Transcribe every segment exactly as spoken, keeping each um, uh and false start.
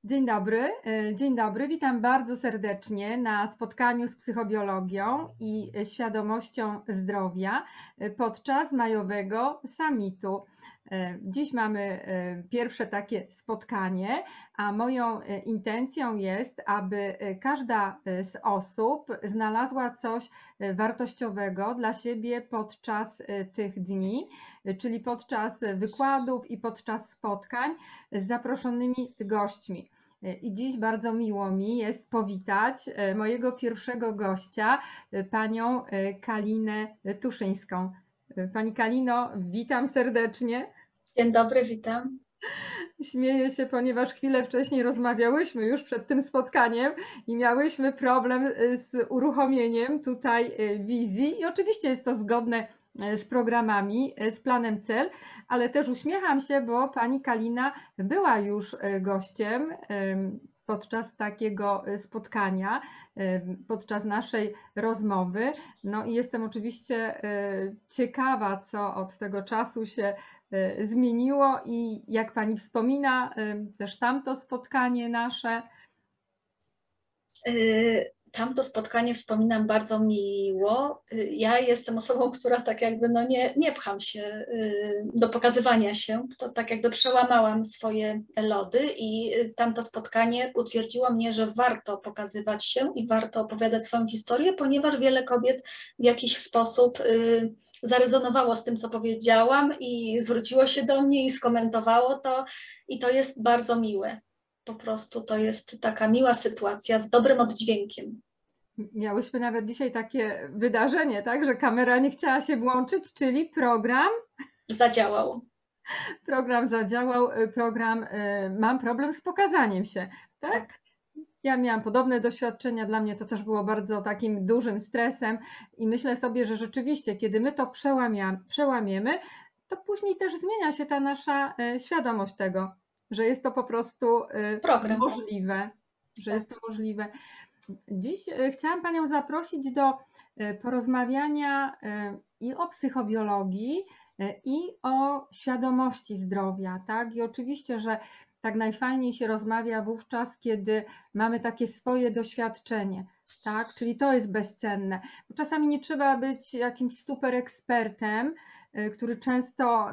Dzień dobry, e, dzień dobry. Witam bardzo serdecznie na spotkaniu z psychobiologią i świadomością zdrowia e, podczas majowego summitu. E, Dziś mamy e, pierwsze takie spotkanie, a moją e, intencją jest, aby e, każda e, z osób znalazła coś e, wartościowego dla siebie podczas e, tych dni, e, czyli podczas wykładów i podczas spotkań z zaproszonymi gośćmi. I dziś bardzo miło mi jest powitać mojego pierwszego gościa, panią Kalinę Tuszyńską. Pani Kalino, witam serdecznie. Dzień dobry, witam. Śmieję się, ponieważ chwilę wcześniej rozmawiałyśmy już przed tym spotkaniem i miałyśmy problem z uruchomieniem tutaj wizji i oczywiście jest to zgodne z programami, z planem cel, ale też uśmiecham się, bo pani Kalina była już gościem podczas takiego spotkania, podczas naszej rozmowy. No i jestem oczywiście ciekawa, co od tego czasu się zmieniło i jak pani wspomina też tamto spotkanie nasze. Tamto spotkanie wspominam bardzo miło. Ja jestem osobą, która tak jakby no nie, nie pcham się do pokazywania się. To tak jakby przełamałam swoje lody i tamto spotkanie utwierdziło mnie, że warto pokazywać się i warto opowiadać swoją historię, ponieważ wiele kobiet w jakiś sposób zarezonowało z tym, co powiedziałam i zwróciło się do mnie i skomentowało to i to jest bardzo miłe. Po prostu to jest taka miła sytuacja z dobrym oddźwiękiem. Miałyśmy nawet dzisiaj takie wydarzenie, tak, że kamera nie chciała się włączyć, czyli program zadziałał. Program zadziałał, program mam problem z pokazaniem się, tak? tak? Ja miałam podobne doświadczenia, dla mnie to też było bardzo takim dużym stresem i myślę sobie, że rzeczywiście, kiedy my to przełamiemy, to później też zmienia się ta nasza świadomość tego, że jest to po prostu program. możliwe, że jest to możliwe. Dziś chciałam panią zaprosić do porozmawiania i o psychobiologii, i o świadomości zdrowia, tak? I oczywiście, że tak najfajniej się rozmawia wówczas, kiedy mamy takie swoje doświadczenie, tak? Czyli to jest bezcenne. Bo czasami nie trzeba być jakimś super ekspertem, który często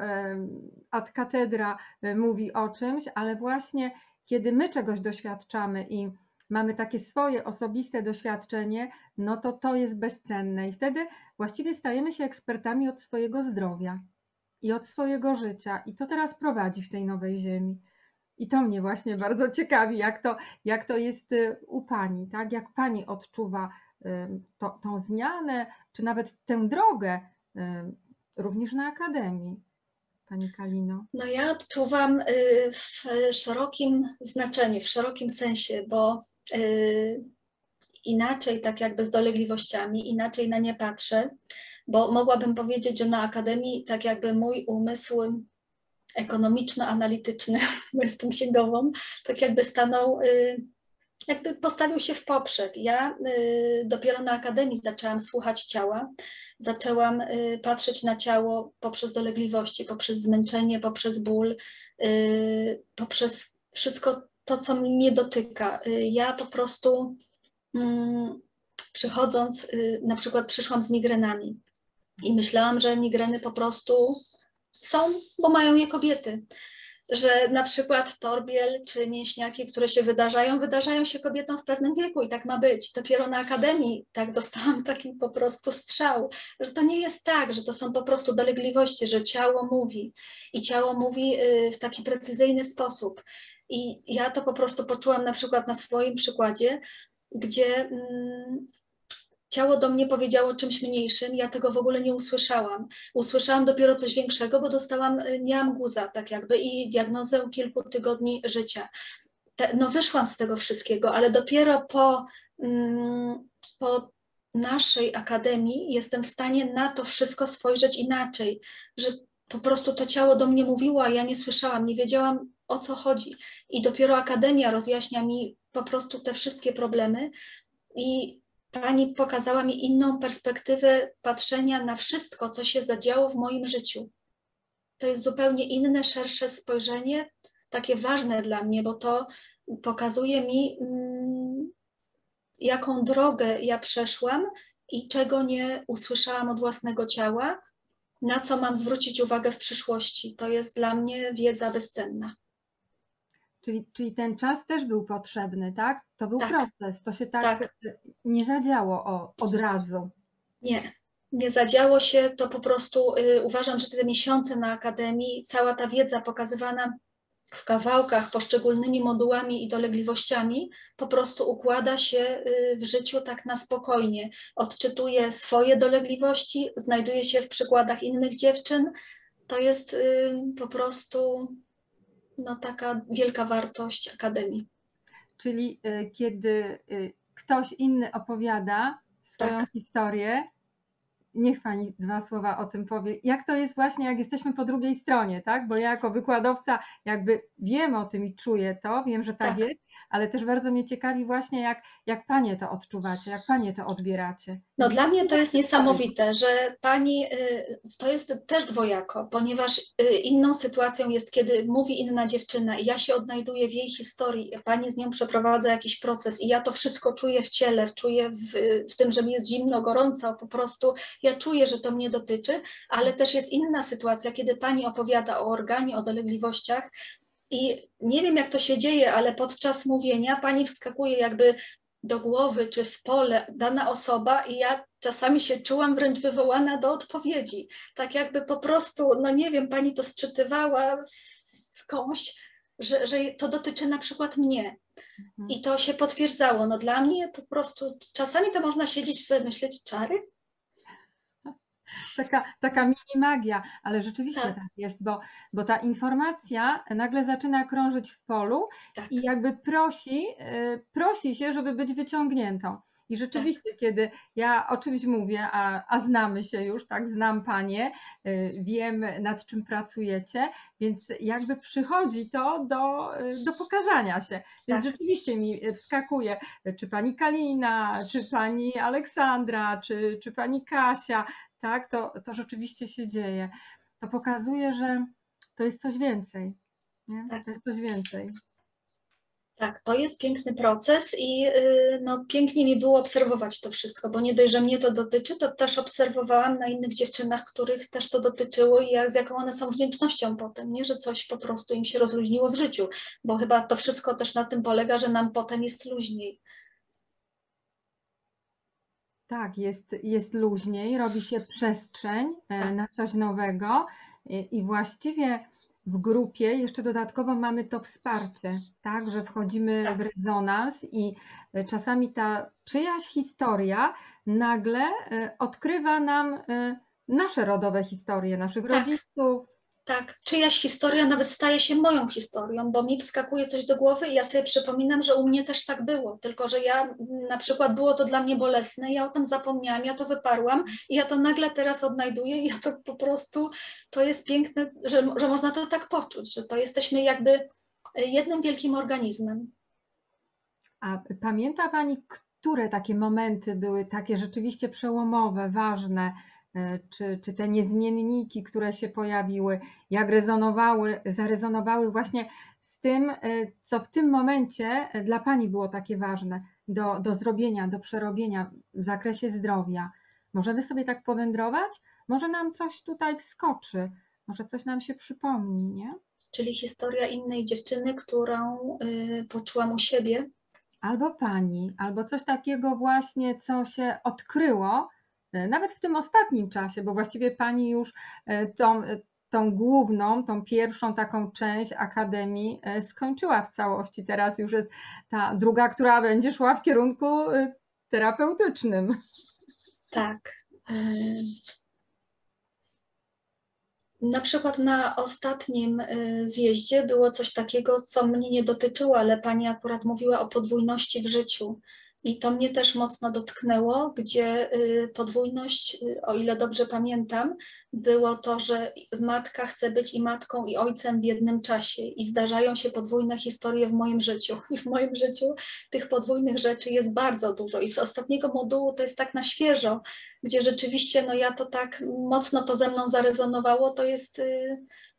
ad cathedra mówi o czymś, ale właśnie kiedy my czegoś doświadczamy i mamy takie swoje osobiste doświadczenie, no to to jest bezcenne i wtedy właściwie stajemy się ekspertami od swojego zdrowia i od swojego życia i co teraz prowadzi w tej nowej ziemi. I to mnie właśnie bardzo ciekawi, jak to, jak to jest u pani, tak? Jak pani odczuwa to, tą zmianę, czy nawet tę drogę również na Akademii, pani Kalino. No ja odczuwam w szerokim znaczeniu, w szerokim sensie, bo inaczej tak jakby z dolegliwościami, inaczej na nie patrzę, bo mogłabym powiedzieć, że na Akademii tak jakby mój umysł ekonomiczno-analityczny, bo jestem księgową, tak jakby stanął, jakby postawił się w poprzek. Ja dopiero na Akademii zaczęłam słuchać ciała, zaczęłam patrzeć na ciało poprzez dolegliwości, poprzez zmęczenie, poprzez ból, poprzez wszystko to, co mnie dotyka. Ja po prostu przychodząc, na przykład przyszłam z migrenami i myślałam, że migreny po prostu są, bo mają je kobiety. Że na przykład torbiel czy mięśniaki, które się wydarzają, wydarzają się kobietom w pewnym wieku i tak ma być. Dopiero na Akademii tak dostałam taki po prostu strzał, że to nie jest tak, że to są po prostu dolegliwości, że ciało mówi i ciało mówi w taki precyzyjny sposób. I ja to po prostu poczułam na przykład na swoim przykładzie, gdzie mm, ciało do mnie powiedziało czymś mniejszym, ja tego w ogóle nie usłyszałam. Usłyszałam dopiero coś większego, bo dostałam, miałam guza tak jakby i diagnozę kilku tygodni życia. Te, no wyszłam z tego wszystkiego, ale dopiero po, mm, po naszej Akademii jestem w stanie na to wszystko spojrzeć inaczej, że po prostu to ciało do mnie mówiło, a ja nie słyszałam, nie wiedziałam, o co chodzi. I dopiero Akademia rozjaśnia mi po prostu te wszystkie problemy i Pani pokazała mi inną perspektywę patrzenia na wszystko, co się zadziało w moim życiu. To jest zupełnie inne, szersze spojrzenie, takie ważne dla mnie, bo to pokazuje mi, mm, jaką drogę ja przeszłam i czego nie usłyszałam od własnego ciała, na co mam zwrócić uwagę w przyszłości. To jest dla mnie wiedza bezcenna. Czyli, czyli ten czas też był potrzebny, tak? To był Tak, proces, to się tak, tak. nie zadziało o, od razu. Nie, nie zadziało się, to po prostu y, uważam, że te miesiące na Akademii, cała ta wiedza pokazywana w kawałkach, poszczególnymi modułami i dolegliwościami, po prostu układa się y, w życiu tak na spokojnie. Odczytuję swoje dolegliwości, znajduję się w przykładach innych dziewczyn. To jest y, po prostu no, taka wielka wartość Akademii. Czyli y, kiedy y, ktoś inny opowiada swoją Tak. historię, niech Pani dwa słowa o tym powie. Jak to jest właśnie, jak jesteśmy po drugiej stronie, tak? Bo ja jako wykładowca jakby wiem o tym i czuję to, wiem, że tak, Tak. jest, ale też bardzo mnie ciekawi właśnie, jak, jak Panie to odczuwacie, jak Panie to odbieracie. No dla mnie to jest niesamowite, że Pani, to jest też dwojako, ponieważ inną sytuacją jest, kiedy mówi inna dziewczyna i ja się odnajduję w jej historii, Pani z nią przeprowadza jakiś proces i ja to wszystko czuję w ciele, czuję w, w tym, że mi jest zimno, gorąco, po prostu ja czuję, że to mnie dotyczy, ale też jest inna sytuacja, kiedy Pani opowiada o organie, o dolegliwościach i nie wiem, jak to się dzieje, ale podczas mówienia Pani wskakuje jakby do głowy czy w pole dana osoba i ja czasami się czułam wręcz wywołana do odpowiedzi. Tak jakby po prostu, no nie wiem, Pani to sczytywała skądś, że, że to dotyczy na przykład mnie. Mhm. I to się potwierdzało. No dla mnie po prostu, czasami to można siedzieć i sobie myśleć, czary? Taka, taka mini magia, ale rzeczywiście tak, tak jest, bo, bo ta informacja nagle zaczyna krążyć w polu tak. i jakby prosi, prosi się, żeby być wyciągniętą. I rzeczywiście, tak. Kiedy ja o czymś mówię, a, a znamy się już, tak, znam Panie, wiem, nad czym pracujecie, więc jakby przychodzi to do, do pokazania się. Więc tak. Rzeczywiście mi wskakuje, czy Pani Kalina, czy Pani Aleksandra, czy, czy Pani Kasia, tak, to, to rzeczywiście się dzieje. To pokazuje, że to jest coś więcej. Nie? Tak. To jest coś więcej. Tak, to jest piękny proces i no, pięknie mi było obserwować to wszystko, bo nie dość, że mnie to dotyczy, to też obserwowałam na innych dziewczynach, których też to dotyczyło i jak, z jaką one są wdzięcznością potem, nie? Że coś po prostu im się rozluźniło w życiu, bo chyba to wszystko też na tym polega, że nam potem jest luźniej. Tak, jest, jest luźniej, robi się przestrzeń na coś nowego i właściwie w grupie jeszcze dodatkowo mamy to wsparcie, tak, że wchodzimy tak. w rezonans i czasami ta czyjaś historia nagle odkrywa nam nasze rodowe historie, naszych tak. rodziców. Tak, czyjaś historia nawet staje się moją historią, bo mi wskakuje coś do głowy i ja sobie przypominam, że u mnie też tak było, tylko że ja na przykład było to dla mnie bolesne, ja o tym zapomniałam, ja to wyparłam i ja to nagle teraz odnajduję i ja to po prostu, to jest piękne, że, że można to tak poczuć, że to jesteśmy jakby jednym wielkim organizmem. A pamięta Pani, które takie momenty były takie rzeczywiście przełomowe, ważne, Czy, czy te niezmienniki, które się pojawiły, jak rezonowały, zarezonowały właśnie z tym, co w tym momencie dla Pani było takie ważne do, do zrobienia, do przerobienia w zakresie zdrowia. Możemy sobie tak powędrować? Może nam coś tutaj wskoczy, może coś nam się przypomni, nie? Czyli historia innej dziewczyny, którą y, poczułam u siebie. Albo Pani, albo coś takiego właśnie, co się odkryło, nawet w tym ostatnim czasie, bo właściwie Pani już tą, tą główną, tą pierwszą taką część Akademii skończyła w całości. Teraz już jest ta druga, która będzie szła w kierunku terapeutycznym. Tak. Na przykład na ostatnim zjeździe było coś takiego, co mnie nie dotyczyło, ale Pani akurat mówiła o podwójności w życiu. I to mnie też mocno dotknęło, gdzie podwójność, o ile dobrze pamiętam, było to, że matka chce być i matką, i ojcem w jednym czasie. I zdarzają się podwójne historie w moim życiu. I w moim życiu tych podwójnych rzeczy jest bardzo dużo. I z ostatniego modułu to jest tak na świeżo, gdzie rzeczywiście no ja to tak mocno to ze mną zarezonowało, to jest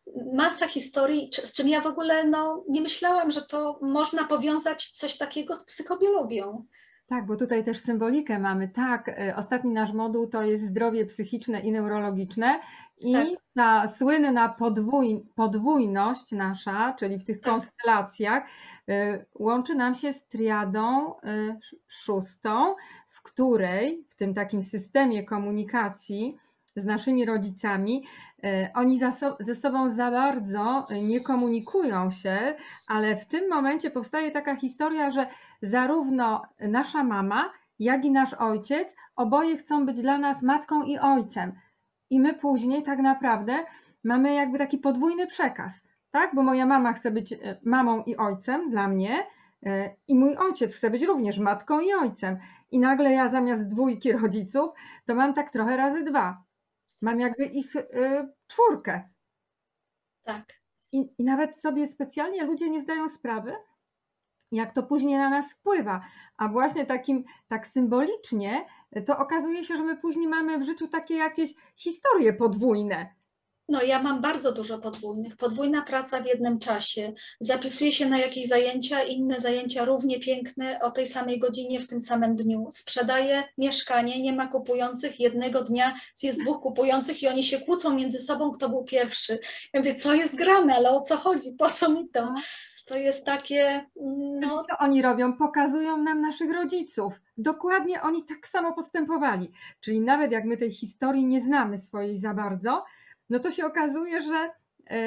masa historii, z czym ja w ogóle no, nie myślałam, że to można powiązać coś takiego z psychobiologią. Tak, bo tutaj też symbolikę mamy. Tak, y, ostatni nasz moduł to jest zdrowie psychiczne i neurologiczne i Tak. ta słynna podwój, podwójność nasza, czyli w tych Tak. konstelacjach, y, łączy nam się z triadą y, sz- szóstą, w której w tym takim systemie komunikacji z naszymi rodzicami y, oni za so, ze sobą za bardzo nie komunikują się, ale w tym momencie powstaje taka historia, że zarówno nasza mama, jak i nasz ojciec, oboje chcą być dla nas matką i ojcem. I my później tak naprawdę mamy jakby taki podwójny przekaz, tak? Bo moja mama chce być e, mamą i ojcem dla mnie e, i mój ojciec chce być również matką i ojcem. I nagle ja zamiast dwójki rodziców, to mam tak trochę razy dwa. Mam jakby ich e, czwórkę. Tak. I, I nawet sobie specjalnie ludzie nie zdają sprawy, jak to później na nas wpływa. A właśnie takim, tak symbolicznie, to okazuje się, że my później mamy w życiu takie jakieś historie podwójne. No ja mam bardzo dużo podwójnych. Podwójna praca w jednym czasie. Zapisuję się na jakieś zajęcia, inne zajęcia równie piękne o tej samej godzinie w tym samym dniu. Sprzedaję mieszkanie, nie ma kupujących, jednego dnia jest dwóch kupujących i oni się kłócą między sobą, kto był pierwszy. Ja mówię, co jest grane, ale o co chodzi, po co mi to? To jest takie, no... Co oni robią? Pokazują nam naszych rodziców. Dokładnie oni tak samo postępowali. Czyli nawet jak my tej historii nie znamy swojej za bardzo, no to się okazuje, że e,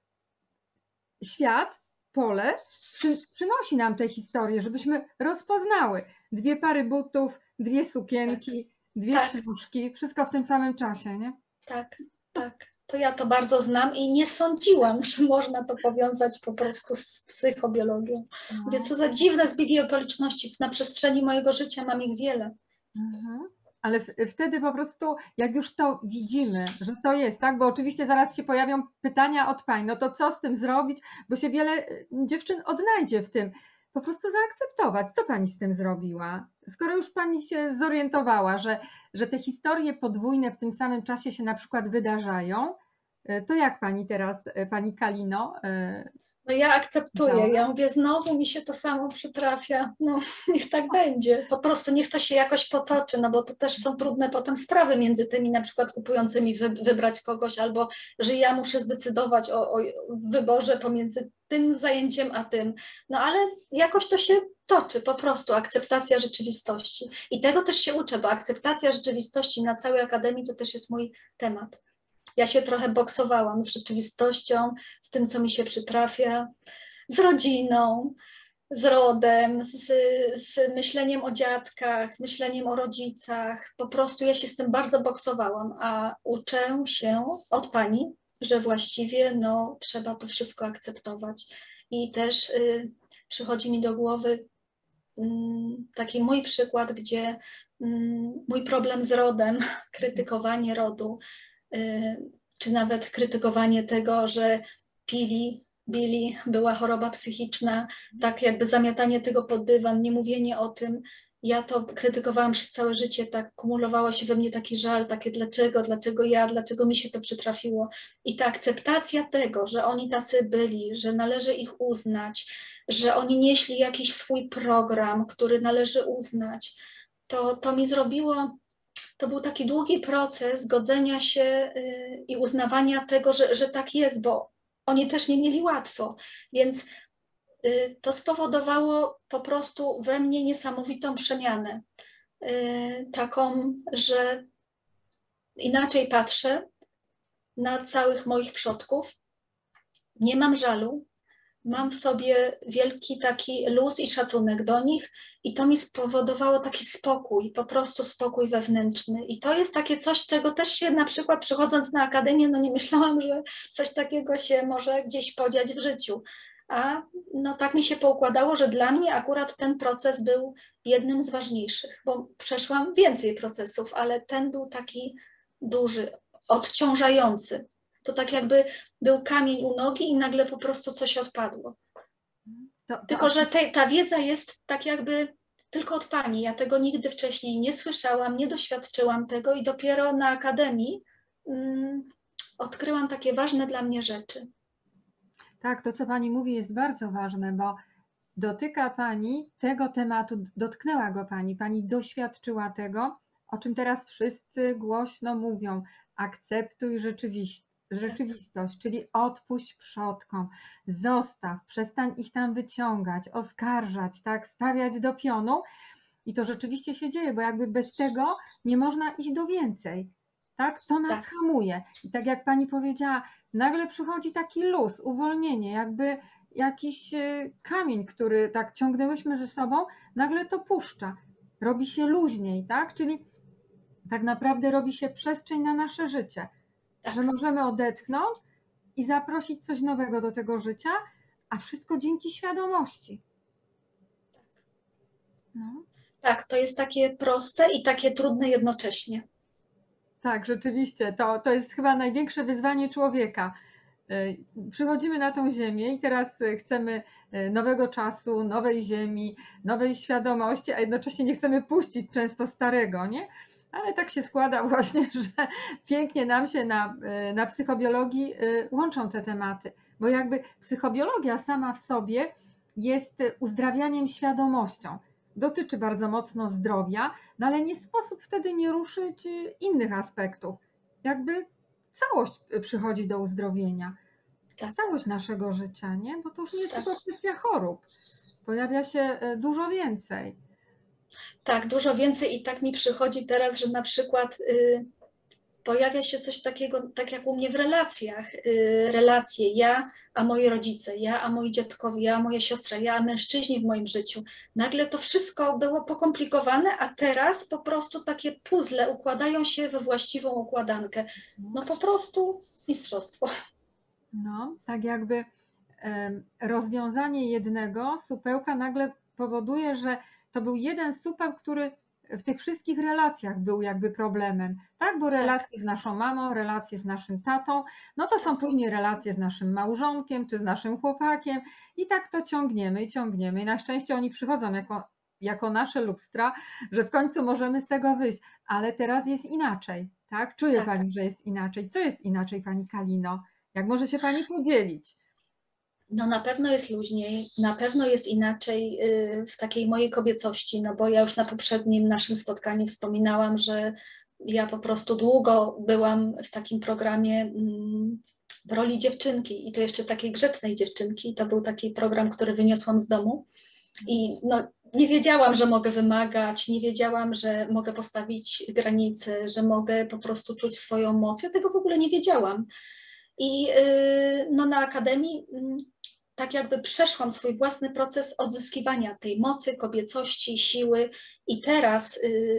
świat, pole przy, przynosi nam te historie, żebyśmy rozpoznały dwie pary butów, dwie sukienki, dwie Tak. książki, wszystko w tym samym czasie, nie? Tak, tak. To ja to bardzo znam i nie sądziłam, że można to powiązać po prostu z psychobiologią. Mówię, co za dziwne zbiegi okoliczności. Na przestrzeni mojego życia mam ich wiele. Mhm. Ale w, wtedy po prostu, jak już to widzimy, że to jest, tak? Bo oczywiście zaraz się pojawią pytania od pań, no to co z tym zrobić? Bo się wiele dziewczyn odnajdzie w tym. Po prostu zaakceptować. Co pani z tym zrobiła? Skoro już pani się zorientowała, że, że te historie podwójne w tym samym czasie się na przykład wydarzają, to jak pani teraz, pani Kalino? No ja akceptuję, No. ja mówię, znowu mi się to samo przytrafia, no niech tak będzie, po prostu niech to się jakoś potoczy, no bo to też są trudne potem sprawy między tymi na przykład kupującymi wy, wybrać kogoś, albo że ja muszę zdecydować o, o wyborze pomiędzy tym zajęciem a tym, no ale jakoś to się toczy, po prostu akceptacja rzeczywistości i tego też się uczę, bo akceptacja rzeczywistości na całej akademii to też jest mój temat. Ja się trochę boksowałam z rzeczywistością, z tym, co mi się przytrafia, z rodziną, z rodem, z, z myśleniem o dziadkach, z myśleniem o rodzicach. Po prostu ja się z tym bardzo boksowałam, a uczę się od pani, że właściwie no, trzeba to wszystko akceptować. I też y, przychodzi mi do głowy y, taki mój przykład, gdzie y, mój problem z rodem, krytykowanie rodu, czy nawet krytykowanie tego, że pili, bili, była choroba psychiczna, tak jakby zamiatanie tego pod dywan, nie mówienie o tym. Ja to krytykowałam przez całe życie, tak kumulowało się we mnie taki żal, takie dlaczego, dlaczego ja, dlaczego mi się to przytrafiło. I ta akceptacja tego, że oni tacy byli, że należy ich uznać, że oni nieśli jakiś swój program, który należy uznać, to, to mi zrobiło... To był taki długi proces godzenia się i uznawania tego, że, że tak jest, bo oni też nie mieli łatwo, więc to spowodowało po prostu we mnie niesamowitą przemianę. Taką, że inaczej patrzę na całych moich przodków, nie mam żalu, mam w sobie wielki taki luz i szacunek do nich i to mi spowodowało taki spokój, po prostu spokój wewnętrzny. I to jest takie coś, czego też się na przykład przychodząc na akademię, no nie myślałam, że coś takiego się może gdzieś podziać w życiu. A no tak mi się poukładało, że dla mnie akurat ten proces był jednym z ważniejszych, bo przeszłam więcej procesów, ale ten był taki duży, odciążający. To tak jakby był kamień u nogi i nagle po prostu coś odpadło. To, to... Tylko, że te, ta wiedza jest tak jakby tylko od pani. Ja tego nigdy wcześniej nie słyszałam, nie doświadczyłam tego i dopiero na akademii um, odkryłam takie ważne dla mnie rzeczy. Tak, to co Pani mówi jest bardzo ważne, bo dotyka Pani tego tematu, dotknęła go Pani, Pani doświadczyła tego, o czym teraz wszyscy głośno mówią. Akceptuj rzeczywistość, rzeczywistość, czyli odpuść przodkom, zostaw, przestań ich tam wyciągać, oskarżać, tak, stawiać do pionu. I to rzeczywiście się dzieje, bo jakby bez tego nie można iść do więcej. Tak? To nas Tak. hamuje. I tak jak Pani powiedziała, nagle przychodzi taki luz, uwolnienie, jakby jakiś kamień, który tak ciągnęłyśmy ze sobą, nagle to puszcza. Robi się luźniej, tak? Czyli tak naprawdę robi się przestrzeń na nasze życie, Tak. że możemy odetchnąć i zaprosić coś nowego do tego życia, a wszystko dzięki świadomości. No. Tak, to jest takie proste i takie trudne jednocześnie. Tak, rzeczywiście, to, to jest chyba największe wyzwanie człowieka. Przychodzimy na tą ziemię i teraz chcemy nowego czasu, nowej ziemi, nowej świadomości, a jednocześnie nie chcemy puścić często starego, nie? Ale tak się składa właśnie, że pięknie nam się na, na psychobiologii łączą te tematy, bo jakby psychobiologia sama w sobie jest uzdrawianiem świadomością. Dotyczy bardzo mocno zdrowia, no ale nie sposób wtedy nie ruszyć innych aspektów. Jakby całość przychodzi do uzdrowienia. Tak. Całość naszego życia, nie? Bo to już nie jest Tak. tylko kwestia chorób. Pojawia się dużo więcej. Tak, dużo więcej i tak mi przychodzi teraz, że na przykład y, pojawia się coś takiego, tak jak u mnie w relacjach. Y, relacje ja, a moi rodzice, ja, a moi dziadkowie, ja, a moja siostra, ja, a mężczyźni w moim życiu. Nagle to wszystko było pokomplikowane, a teraz po prostu takie puzzle układają się we właściwą układankę. No po prostu mistrzostwo. No, tak jakby rozwiązanie jednego supełka nagle powoduje, że to był jeden supeł, który w tych wszystkich relacjach był jakby problemem, tak? Bo relacje tak. z naszą mamą, relacje z naszym tatą, no to są później relacje z naszym małżonkiem czy z naszym chłopakiem i tak to ciągniemy i ciągniemy i na szczęście oni przychodzą jako, jako nasze lustra, że w końcu możemy z tego wyjść, ale teraz jest inaczej, tak? Czuje Tak. Pani, że jest inaczej. Co jest inaczej, Pani Kalino? Jak może się Pani podzielić? No na pewno jest luźniej, na pewno jest inaczej w takiej mojej kobiecości, no bo ja już na poprzednim naszym spotkaniu wspominałam, że ja po prostu długo byłam w takim programie w roli dziewczynki i to jeszcze takiej grzecznej dziewczynki. To był taki program, który wyniosłam z domu i no, nie wiedziałam, że mogę wymagać, nie wiedziałam, że mogę postawić granice, że mogę po prostu czuć swoją moc. Ja tego w ogóle nie wiedziałam. I no, na Akademii tak jakby przeszłam swój własny proces odzyskiwania tej mocy, kobiecości, siły i teraz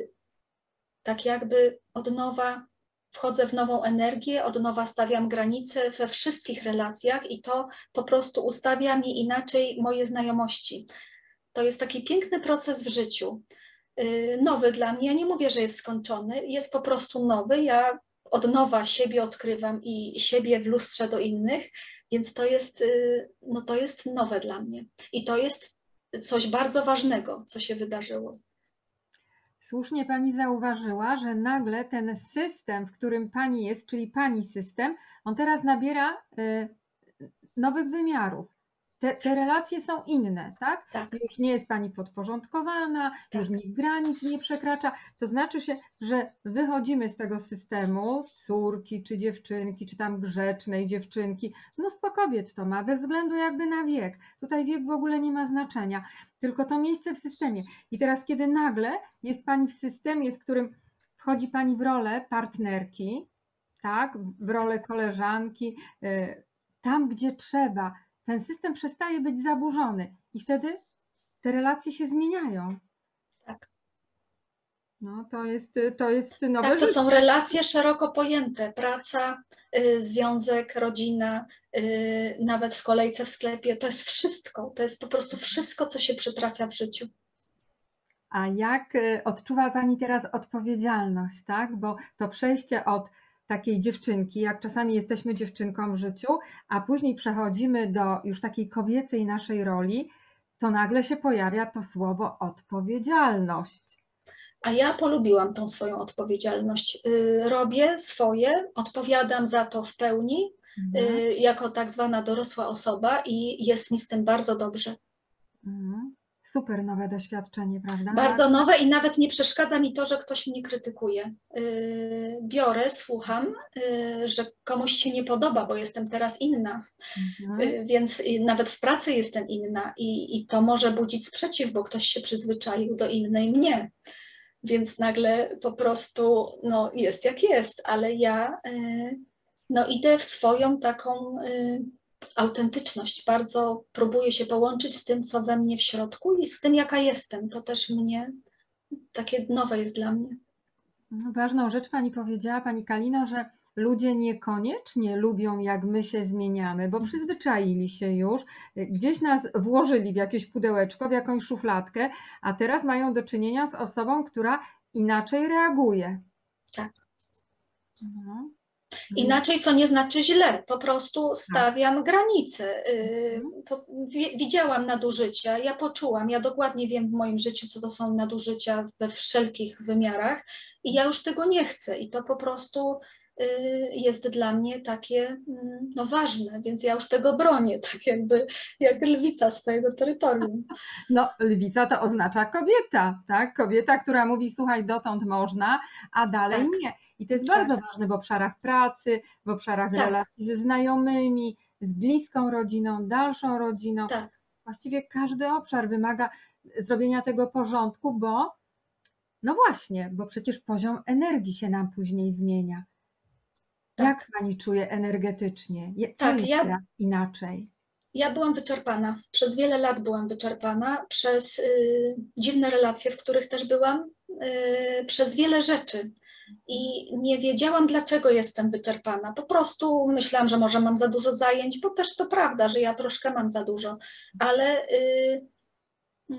tak jakby od nowa wchodzę w nową energię, od nowa stawiam granice we wszystkich relacjach i to po prostu ustawia mi inaczej moje znajomości. To jest taki piękny proces w życiu, nowy dla mnie. Ja nie mówię, że jest skończony, jest po prostu nowy. Ja od nowa siebie odkrywam i siebie w lustrze do innych, więc to jest, no to jest nowe dla mnie. I to jest coś bardzo ważnego, co się wydarzyło. Słusznie Pani zauważyła, że nagle ten system, w którym Pani jest, czyli Pani system, on teraz nabiera nowych wymiarów. Te, te relacje są inne, tak? Tak. Już nie jest Pani podporządkowana, tak. Już nikt granic nie przekracza. To znaczy się, że wychodzimy z tego systemu córki czy dziewczynki, czy tam grzecznej dziewczynki. Mnóstwo kobiet to ma, bez względu jakby na wiek. Tutaj wiek w ogóle nie ma znaczenia, tylko to miejsce w systemie. I teraz, kiedy nagle jest Pani w systemie, w którym wchodzi Pani w rolę partnerki, tak? W rolę koleżanki, tam gdzie trzeba, ten system przestaje być zaburzony i wtedy te relacje się zmieniają. Tak. No, to jest, to jest nowe Tak, to życie. są relacje szeroko pojęte. Praca, y, związek, rodzina, y, nawet w kolejce w sklepie. To jest wszystko. To jest po prostu wszystko, co się przytrafia w życiu. A jak odczuwa Pani teraz odpowiedzialność, tak? Bo to przejście od takiej dziewczynki, jak czasami jesteśmy dziewczynką w życiu, a później przechodzimy do już takiej kobiecej naszej roli, to nagle się pojawia to słowo odpowiedzialność. A ja polubiłam tą swoją odpowiedzialność. Robię swoje, odpowiadam za to w pełni, Mhm. jako tak zwana dorosła osoba i jest mi z tym bardzo dobrze. Mhm. Super nowe doświadczenie, prawda? Bardzo nowe i nawet nie przeszkadza mi to, że ktoś mnie krytykuje. Biorę, słucham, że komuś się nie podoba, bo jestem teraz inna, Mhm. więc nawet w pracy jestem inna i, i to może budzić sprzeciw, bo ktoś się przyzwyczaił do innej mnie. Więc nagle po prostu no, jest jak jest, ale ja no, idę w swoją taką autentyczność. Bardzo próbuję się połączyć z tym, co we mnie w środku i z tym, jaka jestem. To też mnie takie nowe jest dla mnie. Ważną rzecz Pani powiedziała, Pani Kalino, że ludzie niekoniecznie lubią, jak my się zmieniamy, bo przyzwyczaili się już, gdzieś nas włożyli w jakieś pudełeczko, w jakąś szufladkę, a teraz mają do czynienia z osobą, która inaczej reaguje. Tak. Mhm. Inaczej, co nie znaczy źle, po prostu stawiam tak. granice. Widziałam nadużycia, ja poczułam, ja dokładnie wiem w moim życiu, co to są nadużycia we wszelkich wymiarach i ja już tego nie chcę i to po prostu jest dla mnie takie no, ważne, więc ja już tego bronię, tak jakby jak lwica swojego terytorium. No, lwica to oznacza kobieta, tak? Kobieta, która mówi, słuchaj, dotąd można, a dalej tak. nie. I to jest bardzo tak. ważne w obszarach pracy, w obszarach tak. relacji ze znajomymi, z bliską rodziną, dalszą rodziną. Tak. Właściwie każdy obszar wymaga zrobienia tego porządku, bo no właśnie, bo przecież poziom energii się nam później zmienia. Tak. Jak Pani czuje energetycznie? Co Tak, jest ja... teraz inaczej? Ja byłam wyczerpana. Przez wiele lat byłam wyczerpana, przez y, dziwne relacje, w których też byłam, y, przez wiele rzeczy. I nie wiedziałam, dlaczego jestem wyczerpana. Po prostu myślałam, że może mam za dużo zajęć, bo też to prawda, że ja troszkę mam za dużo. Ale y, y,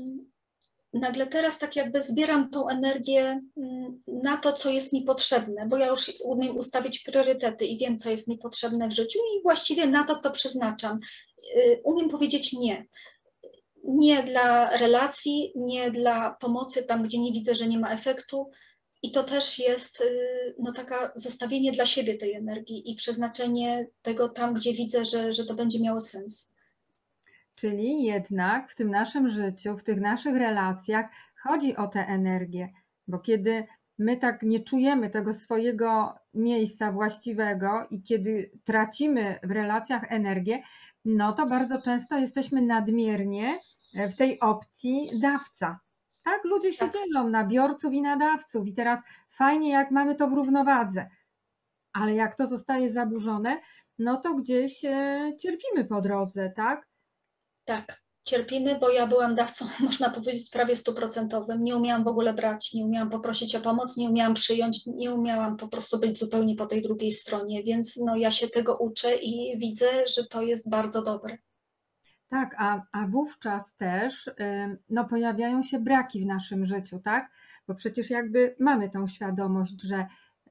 nagle teraz tak jakby zbieram tą energię na to, co jest mi potrzebne, bo ja już umiem ustawić priorytety i wiem, co jest mi potrzebne w życiu i właściwie na to to przeznaczam. Umiem powiedzieć nie. Nie dla relacji, nie dla pomocy tam, gdzie nie widzę, że nie ma efektu. I to też jest no, taka zostawienie dla siebie tej energii i przeznaczenie tego tam, gdzie widzę, że, że to będzie miało sens. Czyli jednak w tym naszym życiu, w tych naszych relacjach chodzi o tę energię, bo kiedy my tak nie czujemy tego swojego miejsca właściwego i kiedy tracimy w relacjach energię, no to bardzo często jesteśmy nadmiernie w tej opcji dawca. Tak, ludzie się Tak. dzielą na biorców i nadawców i teraz fajnie, jak mamy to w równowadze, ale jak to zostaje zaburzone, no to gdzieś cierpimy po drodze, tak? Tak, cierpimy, bo ja byłam dawcą, można powiedzieć, prawie stuprocentowym. Nie umiałam w ogóle brać, nie umiałam poprosić o pomoc, nie umiałam przyjąć, nie umiałam po prostu być zupełnie po tej drugiej stronie, więc no, ja się tego uczę i widzę, że to jest bardzo dobre. Tak, a, a wówczas też no, pojawiają się braki w naszym życiu, tak? Bo przecież jakby mamy tą świadomość, że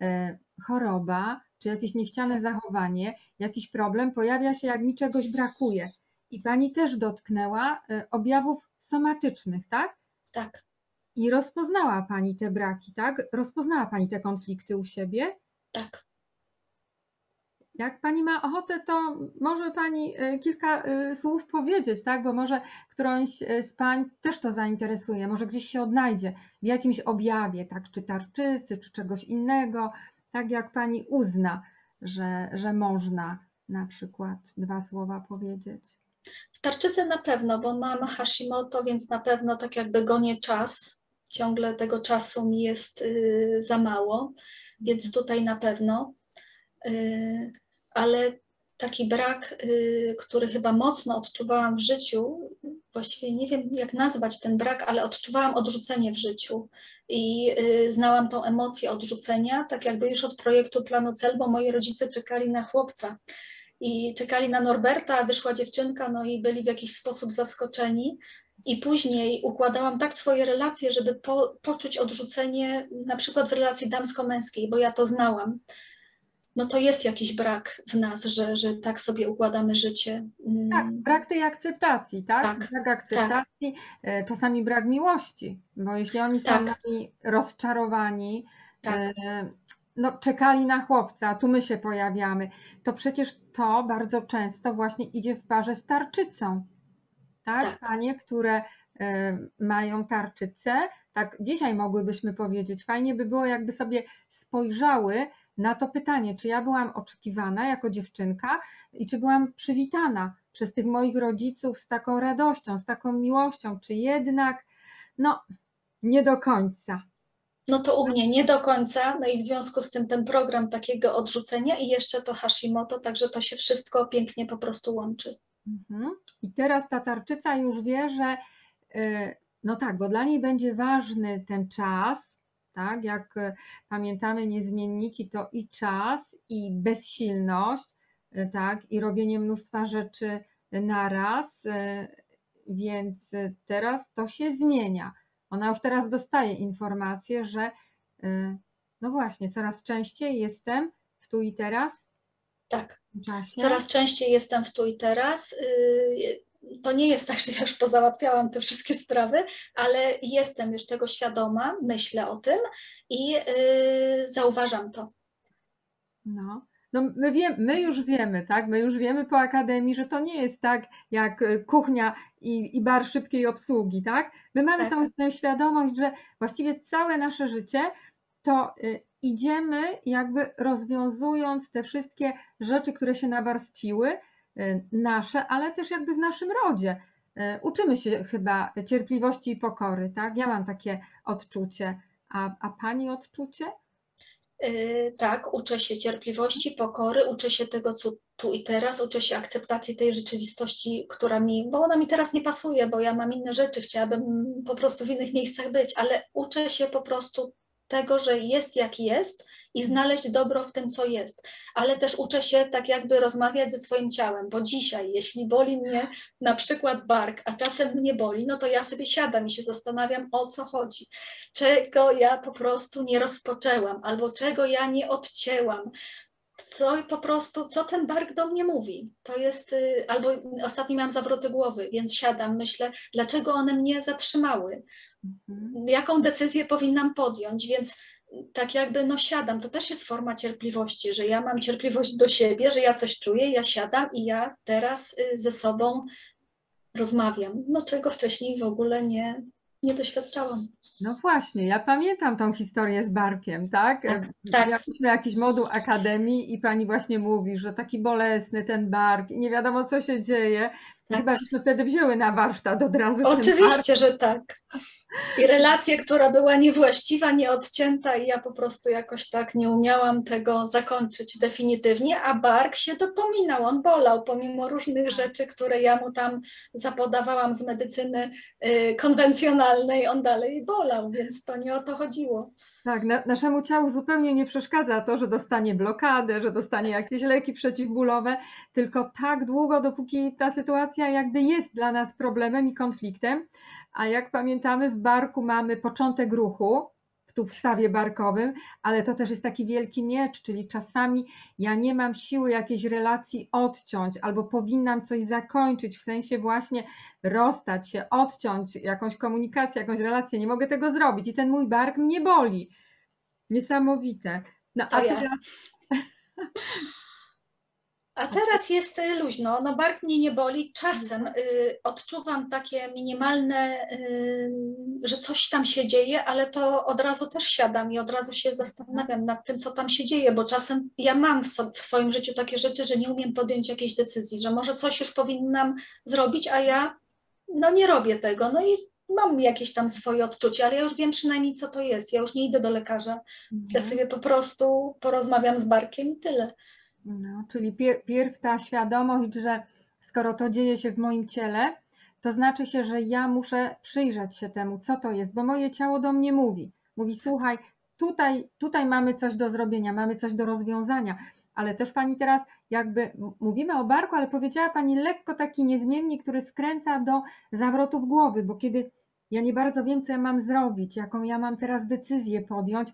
choroba czy jakieś niechciane zachowanie, jakiś problem pojawia się, jak mi czegoś brakuje. I Pani też dotknęła objawów somatycznych, tak? Tak. I rozpoznała Pani te braki, tak? Rozpoznała Pani te konflikty u siebie? Tak. Jak Pani ma ochotę, to może Pani kilka słów powiedzieć, tak? Bo może którąś z Pań też to zainteresuje, może gdzieś się odnajdzie w jakimś objawie, tak? Czy tarczycy, czy czegoś innego, tak jak Pani uzna, że, że można na przykład dwa słowa powiedzieć. W tarczycy na pewno, bo mam Hashimoto, więc na pewno tak jakby gonię czas. Ciągle tego czasu mi jest y, za mało, więc tutaj na pewno. Y, ale taki brak, y, który chyba mocno odczuwałam w życiu, właściwie nie wiem jak nazwać ten brak, ale odczuwałam odrzucenie w życiu i y, znałam tą emocję odrzucenia, tak jakby już od projektu Planu Cel, bo moi rodzice czekali na chłopca i czekali na Norberta, a wyszła dziewczynka, no i byli w jakiś sposób zaskoczeni. I później układałam tak swoje relacje, żeby po, poczuć odrzucenie na przykład w relacji damsko-męskiej, bo ja to znałam. no to jest jakiś brak w nas, że, że tak sobie układamy życie. Tak, brak tej akceptacji, tak? Tak, Brak tak, akceptacji, e, czasami brak miłości, bo jeśli oni są tak, nami rozczarowani, tak, e, no czekali na chłopca, a tu my się pojawiamy, to przecież to bardzo często właśnie idzie w parze z tarczycą, tak? tak, Panie, które e, mają tarczycę, tak dzisiaj mogłybyśmy powiedzieć, fajnie by było, jakby sobie spojrzały na to pytanie, czy ja byłam oczekiwana jako dziewczynka i czy byłam przywitana przez tych moich rodziców z taką radością, z taką miłością, czy jednak, no, nie do końca. no to u mnie nie do końca, no i w związku z tym ten program takiego odrzucenia i jeszcze to Hashimoto, także to się wszystko pięknie po prostu łączy. Mhm. I teraz ta tarczyca już wie, że y, no tak, bo dla niej będzie ważny ten czas, tak, jak y, pamiętamy niezmienniki, to i czas, i bezsilność, y, tak, i robienie mnóstwa rzeczy naraz, y, więc y, teraz to się zmienia. Ona już teraz dostaje informację, że y, no właśnie, coraz częściej jestem w tu i teraz, Tak, w tym czasie. coraz częściej jestem w tu i teraz. Yy, To nie jest tak, że ja już pozałatwiałam te wszystkie sprawy, ale jestem już tego świadoma, myślę o tym i yy, zauważam to. No, no my, wie, my już wiemy, tak? My już wiemy po akademii, że to nie jest tak jak y, kuchnia i, i bar szybkiej obsługi, tak? My mamy Tak, tą, tę świadomość, że właściwie całe nasze życie to y, idziemy jakby rozwiązując te wszystkie rzeczy, które się nawarstwiły, y, nasze, ale też jakby w naszym rodzie. Y, Uczymy się chyba cierpliwości i pokory, tak? Ja mam takie odczucie. A, a pani odczucie? Yy, tak, uczę się cierpliwości, pokory, uczę się tego, co tu i teraz, uczę się akceptacji tej rzeczywistości, która mi, bo ona mi teraz nie pasuje, bo ja mam inne rzeczy, chciałabym po prostu w innych miejscach być, ale uczę się po prostu tego, że jest jak jest i znaleźć dobro w tym, co jest. Ale też uczę się tak jakby rozmawiać ze swoim ciałem, bo dzisiaj, jeśli boli mnie na przykład bark, a czasem mnie boli, no to ja sobie siadam i się zastanawiam, o co chodzi, czego ja po prostu nie rozpoczęłam, albo czego ja nie odcięłam, co po prostu, co ten bark do mnie mówi. To jest, y, albo ostatnio miałam zawroty głowy, więc siadam, myślę, dlaczego one mnie zatrzymały, Mhm. jaką decyzję powinnam podjąć, więc tak jakby no siadam, to też jest forma cierpliwości, że ja mam cierpliwość do siebie, że ja coś czuję, ja siadam i ja teraz y, ze sobą rozmawiam, no czego wcześniej w ogóle nie, nie doświadczałam. No właśnie, ja pamiętam tą historię z barkiem, tak? Tak, tak, Mieliśmy jakiś moduł akademii i pani właśnie mówi, że taki bolesny ten bark i nie wiadomo co się dzieje. I tak. chyba żeśmy wtedy wzięły na warsztat od razu ten bark. Oczywiście, że tak. I relację, która była niewłaściwa, nieodcięta i ja po prostu jakoś tak nie umiałam tego zakończyć definitywnie, a bark się dopominał, on bolał pomimo różnych rzeczy, które ja mu tam zapodawałam z medycyny y, konwencjonalnej, on dalej bolał, więc to nie o to chodziło. Tak, na, naszemu ciału zupełnie nie przeszkadza to, że dostanie blokadę, że dostanie jakieś leki przeciwbólowe, tylko tak długo, dopóki ta sytuacja jakby jest dla nas problemem i konfliktem, a jak pamiętamy, w barku mamy początek ruchu, tu w stawie barkowym, ale to też jest taki wielki miecz, czyli czasami ja nie mam siły jakiejś relacji odciąć, albo powinnam coś zakończyć, w sensie właśnie rozstać się, odciąć jakąś komunikację, jakąś relację, nie mogę tego zrobić i ten mój bark mnie boli. Niesamowite. No To a ja. teraz A teraz jest y, luźno, no bark mnie nie boli. Czasem y, odczuwam takie minimalne, y, że coś tam się dzieje, ale to od razu też siadam i od razu się zastanawiam nad tym, co tam się dzieje, bo czasem ja mam w, so, w swoim życiu takie rzeczy, że nie umiem podjąć jakiejś decyzji, że może coś już powinnam zrobić, a ja no nie robię tego. No i mam jakieś tam swoje odczucia, ale ja już wiem przynajmniej, co to jest. Ja już nie idę do lekarza. Ja sobie po prostu porozmawiam z barkiem i tyle. No, czyli pier, pierw ta świadomość, że skoro to dzieje się w moim ciele, to znaczy się, że ja muszę przyjrzeć się temu, co to jest, bo moje ciało do mnie mówi. Mówi, słuchaj, tutaj, tutaj mamy coś do zrobienia, mamy coś do rozwiązania, ale też pani teraz jakby mówimy o barku, ale powiedziała pani lekko taki niezmiennik, który skręca do zawrotów głowy, bo kiedy ja nie bardzo wiem, co ja mam zrobić, jaką ja mam teraz decyzję podjąć,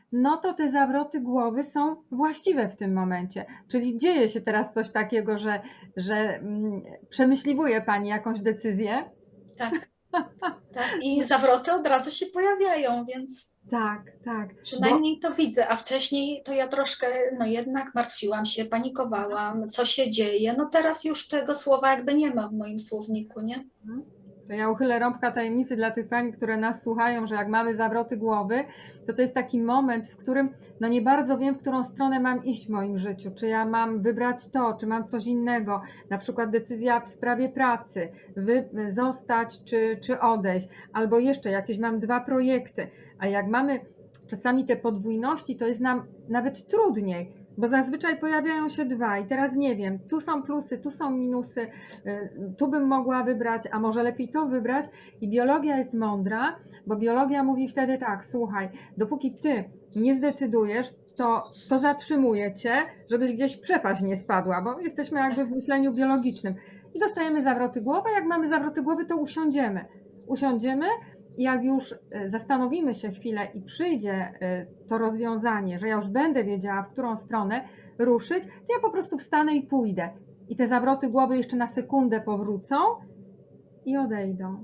no to te zawroty głowy są właściwe w tym momencie. Czyli dzieje się teraz coś takiego, że, że mm, przemyśliwuje Pani jakąś decyzję. Tak, tak. I zawroty od razu się pojawiają, więc Tak, tak. Bo przynajmniej to widzę, a wcześniej to ja troszkę, no jednak martwiłam się, panikowałam, co się dzieje. No teraz już tego słowa jakby nie ma w moim słowniku, nie? to ja uchylę rąbka tajemnicy dla tych pań, które nas słuchają, że jak mamy zawroty głowy, to to jest taki moment, w którym no nie bardzo wiem, w którą stronę mam iść w moim życiu. Czy ja mam wybrać to, czy mam coś innego, na przykład decyzja w sprawie pracy, wy, zostać czy, czy odejść, albo jeszcze jakieś mam dwa projekty, a jak mamy czasami te podwójności, to jest nam nawet trudniej, bo zazwyczaj pojawiają się dwa i teraz nie wiem, tu są plusy, tu są minusy, tu bym mogła wybrać, a może lepiej to wybrać. I biologia jest mądra, bo biologia mówi wtedy tak, słuchaj, dopóki ty nie zdecydujesz, to, to zatrzymuje cię, żebyś gdzieś w przepaść nie spadła, bo jesteśmy jakby w myśleniu biologicznym. I dostajemy zawroty głowy, jak mamy zawroty głowy, to usiądziemy. Usiądziemy i jak już zastanowimy się chwilę i przyjdzie to rozwiązanie, że ja już będę wiedziała, w którą stronę ruszyć, to ja po prostu wstanę i pójdę. I te zawroty głowy jeszcze na sekundę powrócą i odejdą.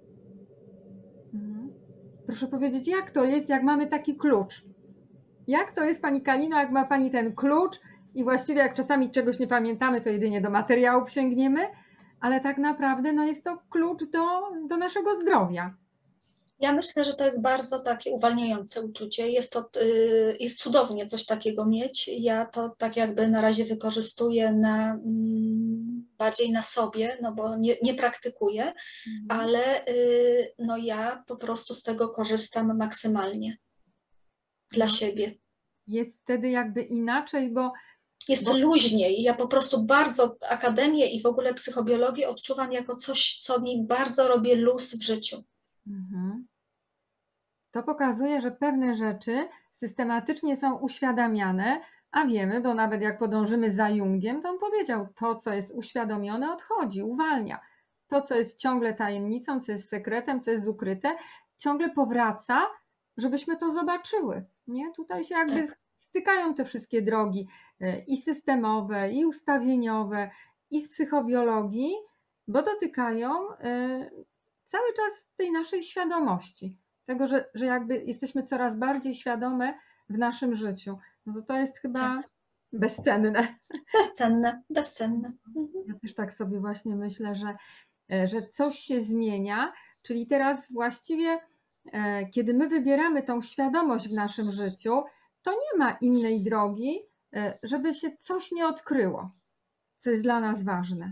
Mhm. Proszę powiedzieć, jak to jest, jak mamy taki klucz? Jak to jest, Pani Kalino, jak ma Pani ten klucz i właściwie jak czasami czegoś nie pamiętamy, to jedynie do materiałów sięgniemy, ale tak naprawdę no jest to klucz do, do naszego zdrowia. Ja myślę, że to jest bardzo takie uwalniające uczucie. Jest to, y, jest cudownie coś takiego mieć. Ja to tak jakby na razie wykorzystuję na, mm, bardziej na sobie, no bo nie, nie praktykuję, mhm. ale y, no ja po prostu z tego korzystam maksymalnie dla no. siebie. Jest wtedy jakby inaczej, bo jest bo... luźniej. Ja po prostu bardzo akademię i w ogóle psychobiologię odczuwam jako coś, co mi bardzo robi luz w życiu. Mhm. To pokazuje, że pewne rzeczy systematycznie są uświadamiane, a wiemy, bo nawet jak podążymy za Jungiem, to on powiedział, to co jest uświadomione odchodzi, uwalnia. To co jest ciągle tajemnicą, co jest sekretem, co jest ukryte, ciągle powraca, żebyśmy to zobaczyły. Nie? Tutaj się jakby tak. stykają te wszystkie drogi i systemowe, i ustawieniowe, i z psychobiologii, bo dotykają cały czas tej naszej świadomości. Tego, że, że jakby jesteśmy coraz bardziej świadome w naszym życiu. No to to jest chyba tak. bezcenne. Bezcenne, bezcenne. Ja też tak sobie właśnie myślę, że, że coś się zmienia, czyli teraz właściwie, kiedy my wybieramy tą świadomość w naszym życiu, to nie ma innej drogi, żeby się coś nie odkryło, co jest dla nas ważne.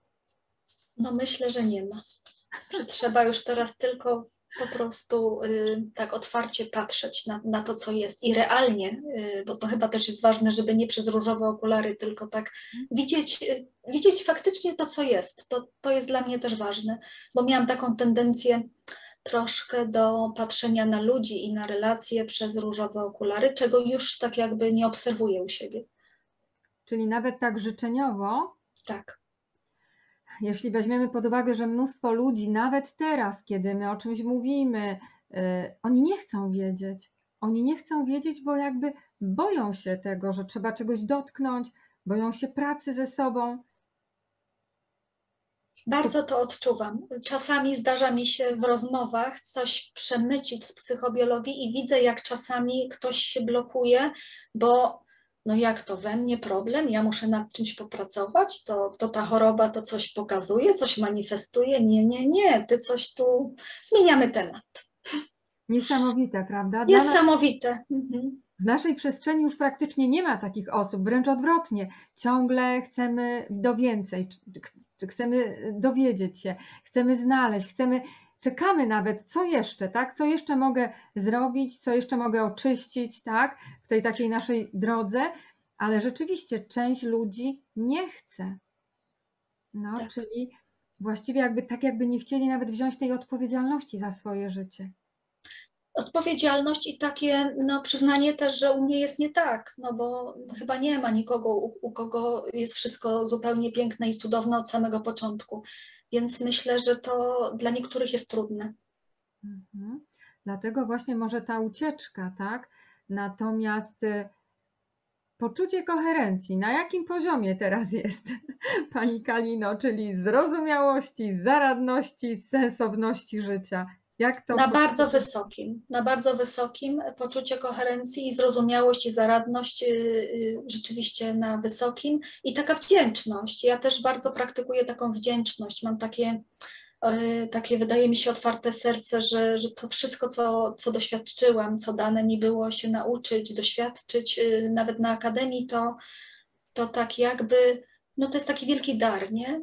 No myślę, że nie ma. Że trzeba już teraz tylko po prostu y, tak otwarcie patrzeć na, na to, co jest i realnie, y, bo to chyba też jest ważne, żeby nie przez różowe okulary, tylko tak widzieć, y, widzieć faktycznie to, co jest. To, to jest dla mnie też ważne, bo miałam taką tendencję troszkę do patrzenia na ludzi i na relacje przez różowe okulary, czego już tak jakby nie obserwuję u siebie. Czyli nawet tak życzeniowo? Tak. Jeśli weźmiemy pod uwagę, że mnóstwo ludzi, nawet teraz, kiedy my o czymś mówimy, yy, oni nie chcą wiedzieć. Oni nie chcą wiedzieć, bo jakby boją się tego, że trzeba czegoś dotknąć, boją się pracy ze sobą. Bardzo to odczuwam. Czasami zdarza mi się w rozmowach coś przemycić z psychobiologii i widzę, jak czasami ktoś się blokuje, bo no jak to we mnie problem, ja muszę nad czymś popracować, to, to ta choroba to coś pokazuje, coś manifestuje. Nie, nie, nie, ty coś tu... Zmieniamy temat. Niesamowite, prawda? Dla Niesamowite. Nas... Mhm. W naszej przestrzeni już praktycznie nie ma takich osób, wręcz odwrotnie. Ciągle chcemy do więcej, chcemy dowiedzieć się, chcemy znaleźć, chcemy... Czekamy nawet, co jeszcze, tak? Co jeszcze mogę zrobić, co jeszcze mogę oczyścić, tak? W tej takiej naszej drodze, ale rzeczywiście część ludzi nie chce. No, tak. Czyli właściwie jakby tak jakby nie chcieli nawet wziąć tej odpowiedzialności za swoje życie. Odpowiedzialność i takie no, przyznanie też, że u mnie jest nie tak, no bo chyba nie ma nikogo, u, u kogo jest wszystko zupełnie piękne i cudowne od samego początku. Więc myślę, że to dla niektórych jest trudne. Mhm. Dlatego właśnie może ta ucieczka, tak? Natomiast poczucie koherencji, na jakim poziomie teraz jest Pani Kalino, czyli zrozumiałości, zaradności, sensowności życia? Jak to Na bardzo wysokim, na bardzo wysokim poczucie koherencji i zrozumiałość i zaradność rzeczywiście na wysokim i taka wdzięczność. Ja też bardzo praktykuję taką wdzięczność, mam takie, takie wydaje mi się otwarte serce, że, że to wszystko, co, co doświadczyłam, co dane mi było się nauczyć, doświadczyć nawet na akademii, to, to tak jakby, no to jest taki wielki dar, nie?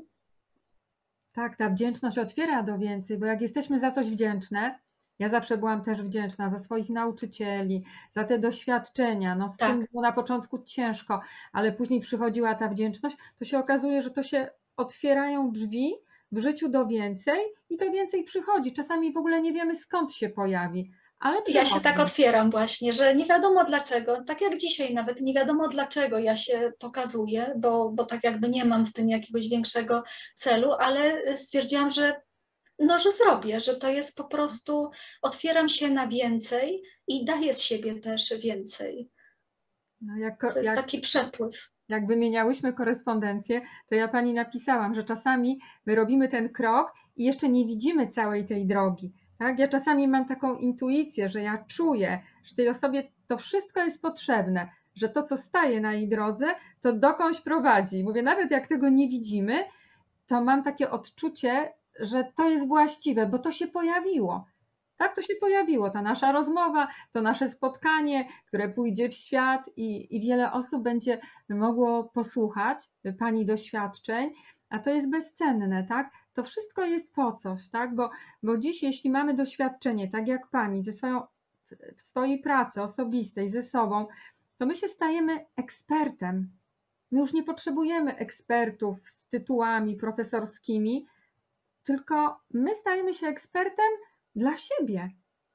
Tak, ta wdzięczność otwiera do więcej, bo jak jesteśmy za coś wdzięczne, ja zawsze byłam też wdzięczna za swoich nauczycieli, za te doświadczenia, no z Tak. tym było na początku ciężko, ale później przychodziła ta wdzięczność, to się okazuje, że to się otwierają drzwi w życiu do więcej i to więcej przychodzi. Czasami w ogóle nie wiemy, skąd się pojawi, ale przychodzi. Ja się tak otwieram właśnie, że nie wiadomo dlaczego, tak jak dzisiaj nawet nie wiadomo dlaczego ja się pokazuję, bo, bo tak jakby nie mam w tym jakiegoś większego celu, ale stwierdziłam, że no, że zrobię, że to jest po prostu, otwieram się na więcej i daję z siebie też więcej. No jak, to jest jak, taki przepływ. Jak wymieniałyśmy korespondencję, to ja Pani napisałam, że czasami my robimy ten krok i jeszcze nie widzimy całej tej drogi. Tak? Ja czasami mam taką intuicję, że ja czuję, że tej osobie to wszystko jest potrzebne, że to, co staje na jej drodze, to dokądś prowadzi. Mówię, nawet jak tego nie widzimy, to mam takie odczucie, że to jest właściwe, bo to się pojawiło. Tak to się pojawiło, ta nasza rozmowa, to nasze spotkanie, które pójdzie w świat i, i wiele osób będzie mogło posłuchać Pani doświadczeń, a to jest bezcenne, tak? To wszystko jest po coś, tak? Bo, bo dziś, jeśli mamy doświadczenie, tak jak Pani, ze swoją, w swojej pracy osobistej, ze sobą, to my się stajemy ekspertem. My już nie potrzebujemy ekspertów z tytułami profesorskimi, tylko my stajemy się ekspertem dla siebie.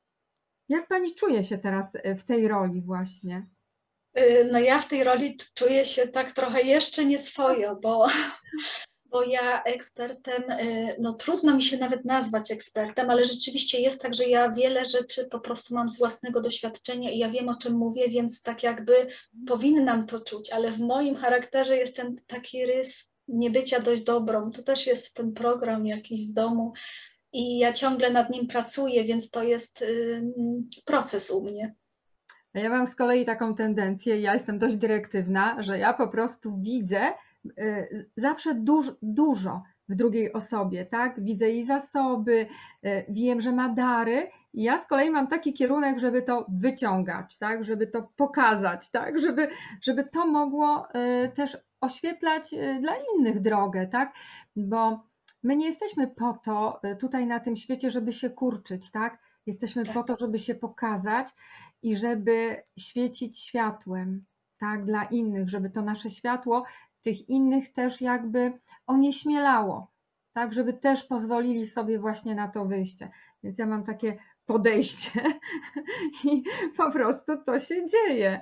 Jak Pani czuje się teraz w tej roli właśnie? No ja w tej roli czuję się tak trochę jeszcze nieswojo, bo, bo ja ekspertem, no trudno mi się nawet nazwać ekspertem, ale rzeczywiście jest tak, że ja wiele rzeczy po prostu mam z własnego doświadczenia i ja wiem, o czym mówię, więc tak jakby powinnam to czuć, ale w moim charakterze jest ten taki rys niebycia dość dobrą. To też jest ten program jakiś z domu i ja ciągle nad nim pracuję, więc to jest proces u mnie. A ja mam z kolei taką tendencję, ja jestem dość dyrektywna, że ja po prostu widzę zawsze duż, dużo w drugiej osobie, tak? Widzę jej zasoby, wiem, że ma dary. I ja z kolei mam taki kierunek, żeby to wyciągać, tak? Żeby to pokazać, tak? Żeby, żeby to mogło też oświetlać dla innych drogę, tak? Bo my nie jesteśmy po to tutaj na tym świecie, żeby się kurczyć, tak? Jesteśmy Tak. po to, żeby się pokazać i żeby świecić światłem, tak, dla innych, żeby to nasze światło tych innych też jakby onieśmielało, tak, żeby też pozwolili sobie właśnie na to wyjście. Więc ja mam takie podejście i po prostu to się dzieje.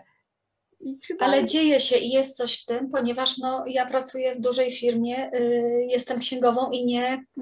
Ale dzieje się i jest coś w tym, ponieważ no, ja pracuję w dużej firmie, y, jestem księgową i nie, y,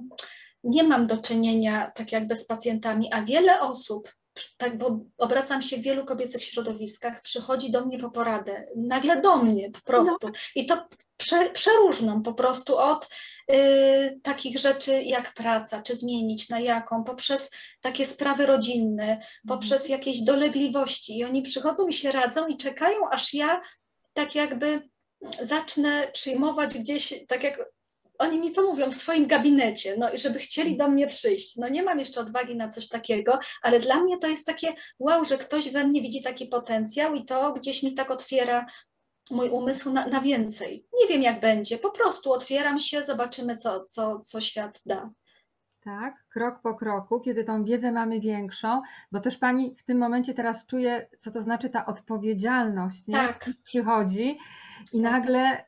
nie mam do czynienia tak jakby z pacjentami, a wiele osób, tak, bo obracam się w wielu kobiecych środowiskach, przychodzi do mnie po poradę, nagle do mnie po prostu. I to prze, przeróżną po prostu od y, takich rzeczy jak praca, czy zmienić na jaką, poprzez takie sprawy rodzinne, poprzez jakieś dolegliwości. I oni przychodzą i się radzą i czekają, aż ja tak jakby zacznę przyjmować gdzieś, tak jak oni mi to mówią w swoim gabinecie, no i żeby chcieli do mnie przyjść. No nie mam jeszcze odwagi na coś takiego, ale dla mnie to jest takie wow, że ktoś we mnie widzi taki potencjał i to gdzieś mi tak otwiera mój umysł na, na więcej. Nie wiem jak będzie, po prostu otwieram się, zobaczymy co, co, co świat da. Tak, krok po kroku, kiedy tą wiedzę mamy większą, bo też Pani w tym momencie teraz czuje, co to znaczy ta odpowiedzialność, nie? Tak. Przychodzi i tak. nagle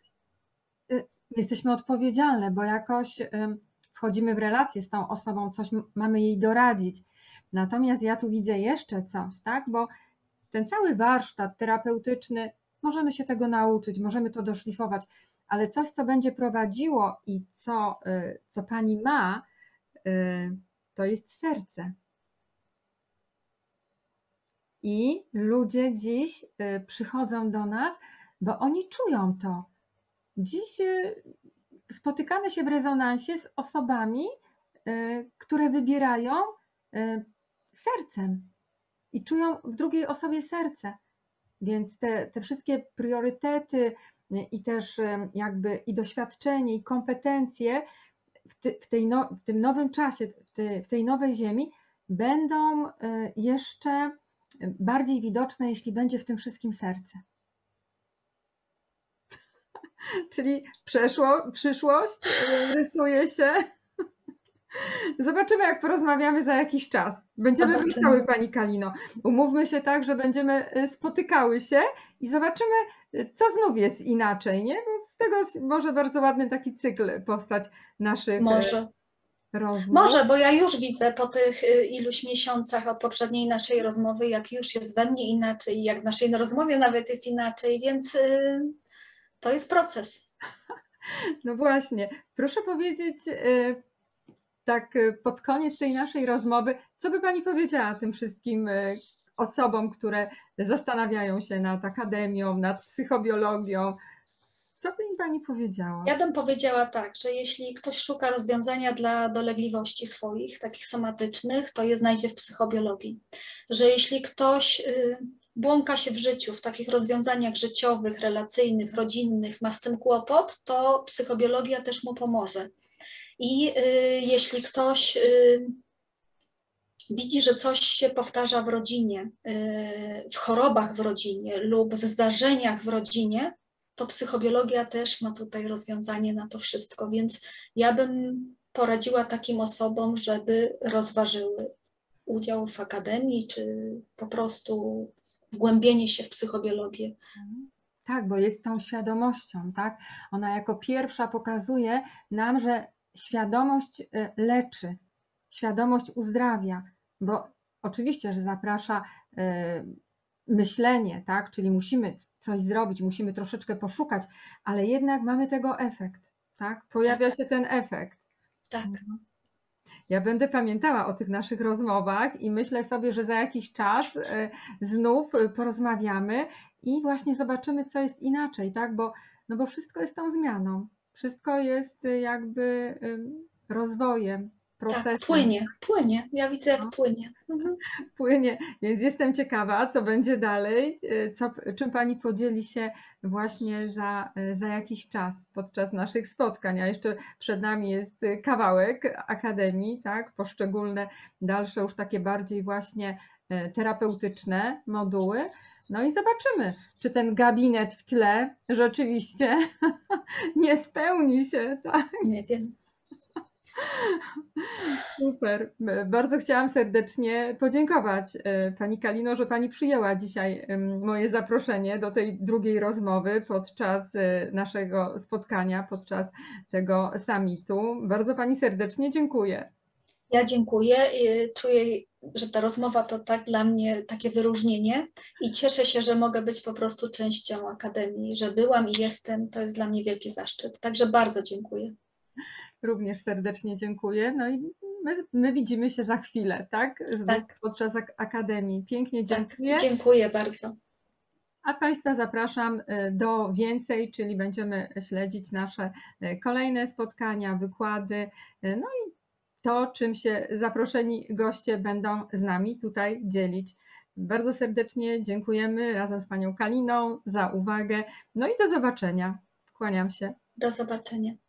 jesteśmy odpowiedzialne, bo jakoś wchodzimy w relację z tą osobą, coś mamy jej doradzić. Natomiast ja tu widzę jeszcze coś, tak? Bo ten cały warsztat terapeutyczny, możemy się tego nauczyć, możemy to doszlifować, ale coś, co będzie prowadziło i co, co Pani ma, to jest serce. I ludzie dziś y, przychodzą do nas, bo oni czują to. Dziś y, spotykamy się w rezonansie z osobami, y, które wybierają y, sercem i czują w drugiej osobie serce. Więc te, te wszystkie priorytety i też jakby i doświadczenie, i kompetencje w, ty, w, tej no, w tym nowym czasie, w, tej, w tej nowej ziemi będą jeszcze bardziej widoczne, jeśli będzie w tym wszystkim serce. Czyli przeszło, przyszłość rysuje się. Zobaczymy, jak porozmawiamy za jakiś czas. Będziemy Zobaczymy. wracały, Pani Kalino. Umówmy się tak, że będziemy spotykały się i zobaczymy, co znów jest inaczej, nie? Bo z tego może bardzo ładny taki cykl powstać naszych Może. rozmów. Może, bo ja już widzę po tych iluś miesiącach od poprzedniej naszej rozmowy, jak już jest we mnie inaczej, jak w naszej rozmowie nawet jest inaczej, więc to jest proces. No właśnie. Proszę powiedzieć, tak pod koniec tej naszej rozmowy, co by Pani powiedziała tym wszystkim osobom, które zastanawiają się nad akademią, nad psychobiologią? Co by im Pani powiedziała? Ja bym powiedziała tak, że jeśli ktoś szuka rozwiązania dla dolegliwości swoich, takich somatycznych, to je znajdzie w psychobiologii. Że jeśli ktoś błąka się w życiu, w takich rozwiązaniach życiowych, relacyjnych, rodzinnych, ma z tym kłopot, to psychobiologia też mu pomoże. I y, jeśli ktoś y, widzi, że coś się powtarza w rodzinie, y, w chorobach w rodzinie lub w zdarzeniach w rodzinie, to psychobiologia też ma tutaj rozwiązanie na to wszystko. Więc ja bym poradziła takim osobom, żeby rozważyły udział w akademii, czy po prostu wgłębienie się w psychobiologię. Tak, bo jest tą świadomością, tak? Ona jako pierwsza pokazuje nam, że świadomość leczy, świadomość uzdrawia, bo oczywiście, że zaprasza myślenie, tak? Czyli musimy coś zrobić, musimy troszeczkę poszukać, ale jednak mamy tego efekt, tak? Pojawia się ten efekt. Tak. Ja będę pamiętała o tych naszych rozmowach i myślę sobie, że za jakiś czas znów porozmawiamy i właśnie zobaczymy, co jest inaczej, tak? Bo, no bo wszystko jest tą zmianą. Wszystko jest jakby rozwojem, procesem. Tak, płynie, płynie. Ja widzę, jak no. płynie. Mhm. Płynie, więc jestem ciekawa, co będzie dalej, co, czym Pani podzieli się właśnie za, za jakiś czas podczas naszych spotkań, a jeszcze przed nami jest kawałek akademii, tak, poszczególne dalsze już takie bardziej właśnie terapeutyczne moduły. No i zobaczymy, czy ten gabinet w tle rzeczywiście nie spełni się, tak? Nie wiem. Super. Bardzo chciałam serdecznie podziękować Pani Kalino, że Pani przyjęła dzisiaj moje zaproszenie do tej drugiej rozmowy podczas naszego spotkania, podczas tego summitu. Bardzo Pani serdecznie dziękuję. Ja dziękuję. Czuję, że ta rozmowa to tak dla mnie takie wyróżnienie i cieszę się, że mogę być po prostu częścią Akademii, że byłam i jestem. To jest dla mnie wielki zaszczyt. Także bardzo dziękuję. Również serdecznie dziękuję. No i my, my widzimy się za chwilę, tak? Tak. Podczas Akademii. Pięknie dziękuję. Tak, dziękuję bardzo. A Państwa zapraszam do więcej, czyli będziemy śledzić nasze kolejne spotkania, wykłady, no i to, czym się zaproszeni goście będą z nami tutaj dzielić. Bardzo serdecznie dziękujemy razem z Panią Kaliną za uwagę. No i do zobaczenia. Kłaniam się. Do zobaczenia.